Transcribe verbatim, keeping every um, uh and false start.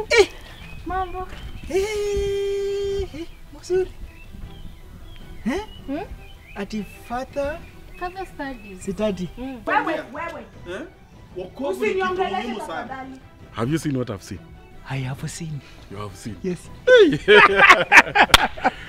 Eh, Mambo. eh, eh, mzuri. Eh? Hmm? Ati father Further studies. sitati. Wewe, wewe. Eh? Wokovu Usiniongeleshe tafadhali. Have you seen what I've seen? I have seen. You have seen. Yes.